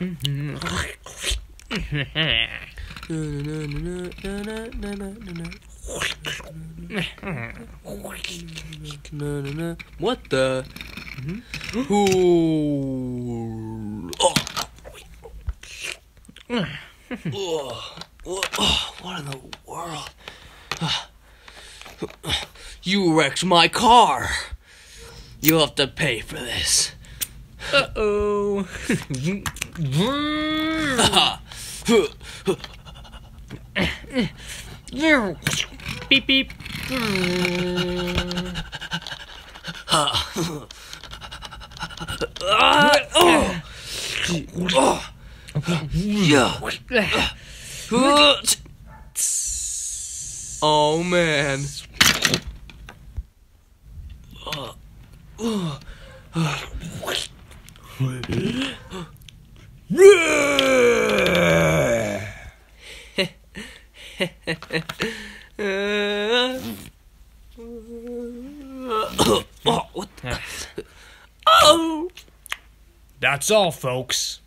What the? Ooh. What in the world? You wrecked my car. You'll have to pay for this. Uh-oh. Beep beep. Oh man. That's all, folks.